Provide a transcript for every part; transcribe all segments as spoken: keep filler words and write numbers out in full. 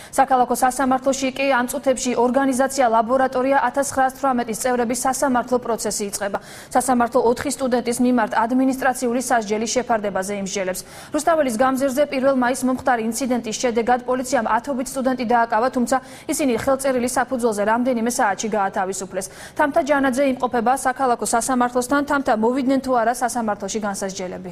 საქალაქო სასამართლოში კი ამ წუთებში ორგანიზაცია ლაბორატორია ათას ცხრაას თვრამეტის წევრების სასამართლო პროცესი იწყება. სასამართლო ოთხი სტუდენტის მიმართ ადმინისტრაციული სასჯელის შეფარდებაზე იმსჯელებს. რუსთაველის გამზირზე პირველ მაისს მომხდარი ინციდენტის შედეგად პოლიციამ ათობით სტუდენტი დააკავა, თუმცა ისინი ხელწერილი საფუძველზე რამდენიმე საათში გაათავისუფლეს. თამთა ჯანაძე იმყოფება საქალაქო სასამართლოსთან. თამთა, მოვიდნენ თუ არა სასამართლოში განსასჯელები?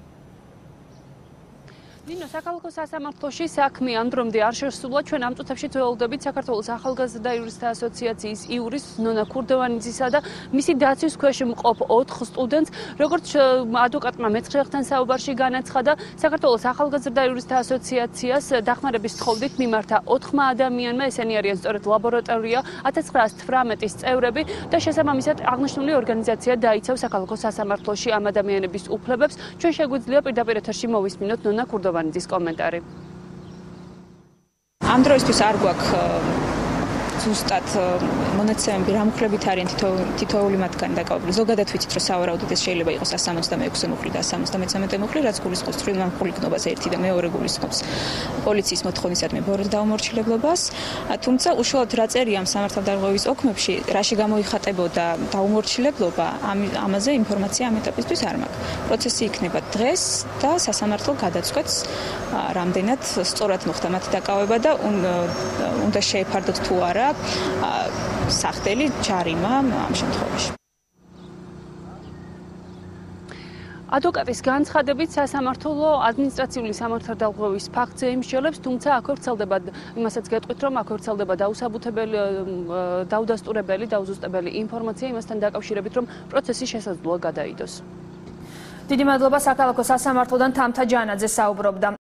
ნინო, საქალაქო სასამართლოში საქმე ამ დრომდე არ შესულა. ჩვენ ამ წუთებში ველოდებით საქართველოს ახალგაზრდა იურისტთა ასოციაციის იურის ნონა ქურდოვანიძისა და მისი დაცვის ქვეშ მყოფ ოთხ სტუდენტს, როგორც ადვოკატმა მეცხრეებთან საუბარში განაცხადა, საქართველოს ახალგაზრდა იურისტთა ასოციაციას დახმარების თხოვნით მიმართა ოთხმა ადამიანმა, ესენი არიან სწორედ ლაბორატორია ათას ცხრაას თვრამეტის წევრები და შესაბამისად აღნიშნული ორგანიზაცია დაიცავს საქალაქო სასამართლოში ამ ადამიანების უფლებებს. ჩვენ შეგვიძლია პირდაპირ ეთერში მოვისმინოთ ნონა ქურდოვანიძის კომენტარი. ამ დროისთვის არ გვაქვს ზუსტად მონაცემები რა მუხლებით არიან თითოეული მათგანი დაკავებული. ზოგადად ვიცით, რომ სავარაუდოდ ეს შეიძლება იყოს cent სამოცდამექვსე მუხლი და cent სამოცდამეცხრამეტე მუხლი, რაც გულისხმობს თვრილ მუხლიკნობას ერთი და მეორე გულისხმობს პოლიციის მოთხოვნისადმი ბოროტ დაუმორჩილებლობას. თუმცა უშუალოდ რა წერია ამ სამართალდარღვევის ოქმებში, რაში გამოიხატებოდა დაუმორჩილებლობა, ამაზე ინფორმაცია ამ ეტაპისთვის არ მაქვს. პროცესი იქნება დღეს და სასამართლო გადაწყვეტს, რამდენად სწორად მოხდა მათი დაკავება და უნდა შეეფარდოთ თუ არა სახდელი ჯარიმა ამ შემთხვევაში. ადვოკატის განცხადებით სასამართლო ადმინისტრაციული სამართალდარღვევის ფაქტზე იმსჯელებს, თუმცა აქ ვრცელდება, იმასაც გეტყვით, რომ აქ ვრცელდება დაუსაბუთებელი, დაუდასტურებელი, დაუზუსტებელი ინფორმაცია იმასთან დაკავშირებით, რომ პროცესი შესაძლოა გადაიდოს. დიდი მადლობა, საქალაქო სასამართლოდან თამთა ჯანაძე საუბრობდა.